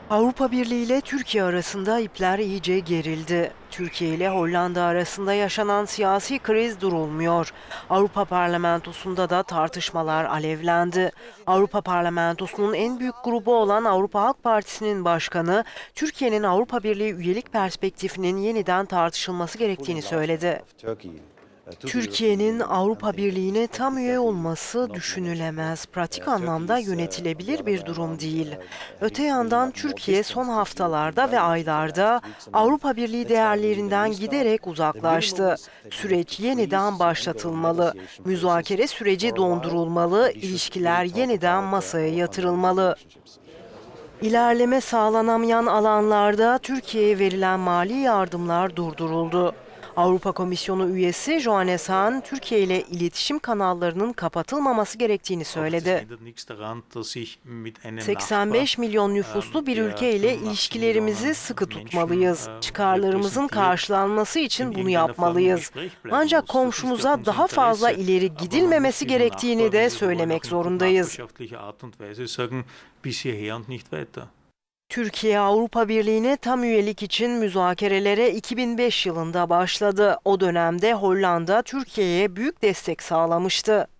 Avrupa Birliği ile Türkiye arasında ipler iyice gerildi. Türkiye ile Hollanda arasında yaşanan siyasi kriz durulmuyor. Avrupa Parlamentosu'nda da tartışmalar alevlendi. Avrupa Parlamentosu'nun en büyük grubu olan Avrupa Halk Partisi'nin başkanı, Türkiye'nin Avrupa Birliği üyelik perspektifinin yeniden tartışılması gerektiğini söyledi. Türkiye'nin Avrupa Birliği'ne tam üye olması düşünülemez. Pratik anlamda yönetilebilir bir durum değil. Öte yandan Türkiye son haftalarda ve aylarda Avrupa Birliği değerlerinden giderek uzaklaştı. Süreç yeniden başlatılmalı. Müzakere süreci dondurulmalı, ilişkiler yeniden masaya yatırılmalı. İlerleme sağlanamayan alanlarda Türkiye'ye verilen mali yardımlar durduruldu. Avrupa Komisyonu üyesi Johannes Hahn, Türkiye ile iletişim kanallarının kapatılmaması gerektiğini söyledi. 85 milyon nüfuslu bir ülke ile ilişkilerimizi sıkı tutmalıyız. Çıkarlarımızın karşılanması için bunu yapmalıyız. Ancak komşumuza daha fazla ileri gidilmemesi gerektiğini de söylemek zorundayız. Türkiye Avrupa Birliği'ne tam üyelik için müzakerelere 2005 yılında başladı. O dönemde Hollanda Türkiye'ye büyük destek sağlamıştı.